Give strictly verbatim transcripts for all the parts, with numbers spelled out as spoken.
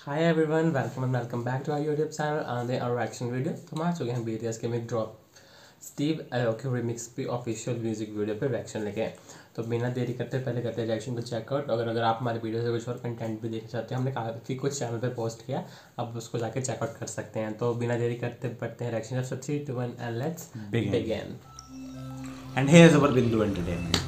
Hi everyone, welcome and welcome back to our YouTube channel आंधे और reaction video. तो हम आ चुके हैं बीटीएस के mic drop Steve Aoki remix पे ऑफिशियल म्यूजिक वीडियो पे रिएक्शन लेके आए। तो बिना देरी करते पहले करते हैं रिएक्शन को चेकआउट। अगर अगर आप हमारे वीडियो से कुछ और कंटेंट भी देखना चाहते हैं, हमने काफ़ी कुछ चैनल पे पोस्ट किया, आप उसको जाके चेकआउट कर सकते हैं। तो बिना देरी करते पढ़ते हैं reaction. So three two one and let's begin. And here's our Bindu Entertainment.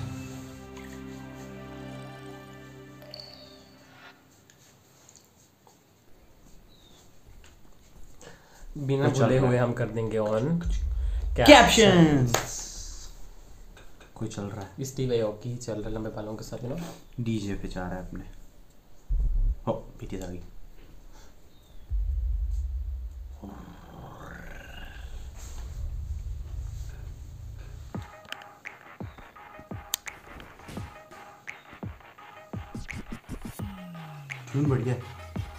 बिना भूले हुए हम कर देंगे ऑन Captions. कोई चल रहा है, स्टीव एओकी ही चल रहा है लंबे बालों के साथ, यू नो डीजे पे जा रहा है अपने। हो बीटीएस आ गई। ट्यून बढ़िया है।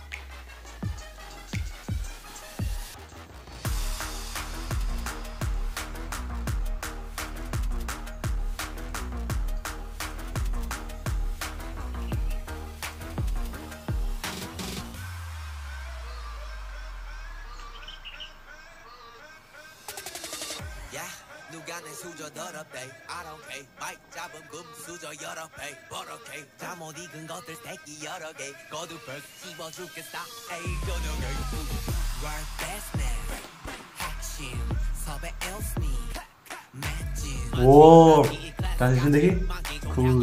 누가 내 수저 더럽대 I don't care 마이크 잡은 금 수저 여러 배 버럭해 잠못 익은 것들 새끼 여러 개 거두벌 씹어 죽겠다 에이 저녁에 Right best man 핵심 섭외 엘스니 맷진 ओ ट्रांजिशन देखिए, cool.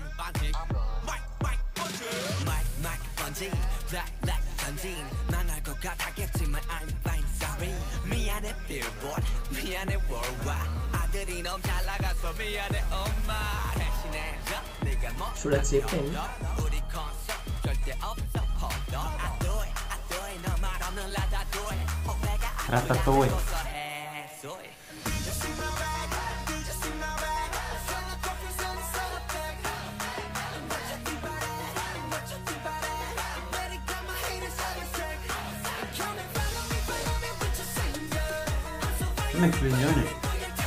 미안해 billboard 미안해 worldwide 아들이 너무 잘 나가서 미안해 엄마 대신해줘 네가 뭐 Should I chip in? 우리 콘서트 절대 없어 hold on I do it I do it 너 말 없는 라다 do it 후배가 Ratatouille. I'm actually enjoying it.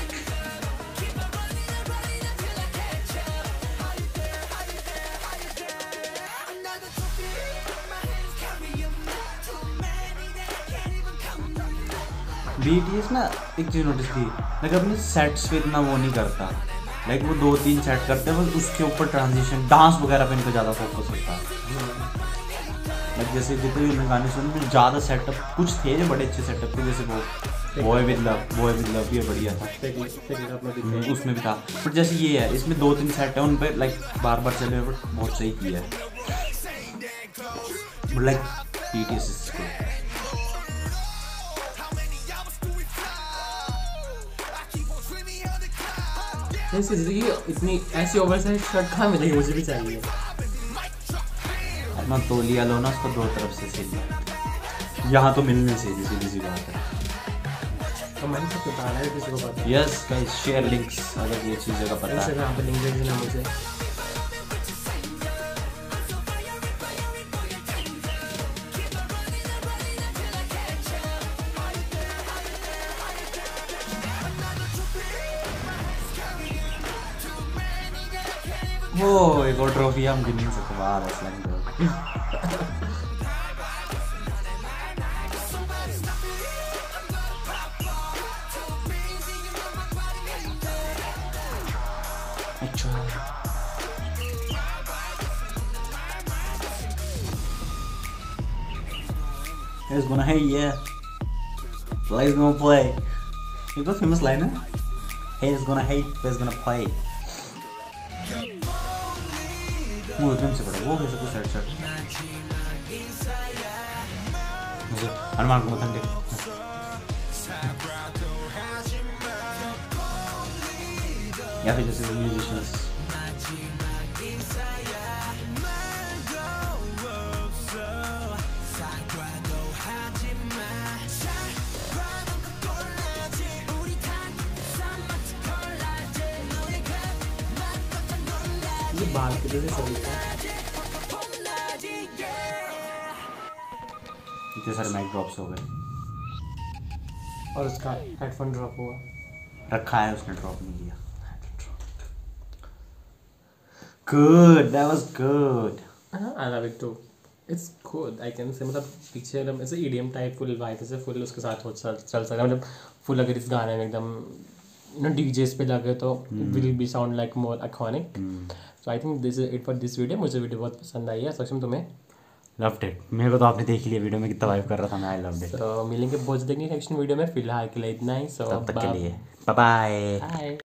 BTS ना एक चीज notice की, like अपने sets पे इतना वो नहीं करता। लाइक वो दो तीन सेट करते हैं बस, उसके ऊपर ट्रांजिशन डांस वगैरह पे इनका ज़्यादा फोकस होता है। लाइक जैसे जितने भी गाने सुने ज़्यादा सेटअप कुछ थे जो बड़े अच्छे सेटअप थे, जैसे वो boy with love boy with love ये बढ़िया था, उसमें भी था। बट जैसे ये है, इसमें दो तीन सेट है उन पर लाइक बार बार चले हुए, बट बहुत सही किया है। But like BTS is good. ऐसी जिंदगी इतनी ऐसी ओवरसाइज शर्ट कहाँ मिलेगी, मुझे भी चाहिए। अपना तौलिया लो ना, उसको दो तरफ से सीधी, यहाँ तो मिलने से सीधी सी बात है। तो मैंने सबको बताना है किसी को पता। यस गाइस, शेयर लिंक्स अगर ये चीज़ जगह पता है। इंस्टाग्राम पे लिंक भेज देना मुझे। वो एक और ट्रॉफी हम गिन नहीं सकते बाहर है। अच्छा He's gonna hate, yeah. Play's gonna play. You got famous line, huh? He's gonna hate, play's gonna play. वो एकदम से पड़ा, वो कैसे कुछ सेट सेट मुझे हनुमान को मतन देख। या फिर जैसे म्यूजिशियंस ये बाल के लिए सही था। इतने सारे माइक ड्रॉप्स हो गए और उसका हेडफोन ड्रॉप हुआ, रखा है उसने, ड्रॉप नहीं किया। Good, that was good. Uh, I love it too. It's good I can say, मतलब पीछे एकदम ऐसे ईडीएम टाइप फुल वाइब से फुल उसके साथ हो चल चल सकता है, मतलब फुल अगर इस गाने में एकदम ना डीजेस पे लगे तो will be sound like more iconic. So I think this is it for this video. मुझे वीडियो बहुत पसंद आई है. सक्षम तुम्हें? Loved it. मेरे को तो आपने देख लिया वीडियो में कितना वाइब कर रहा था मैं. I loved it. तो मिलेंगे बहुत देंगे नेक्स्ट वीडियो में. फिलहाल के लिए इतना ही. सो तब तक के लिए बाय बाय. बाय.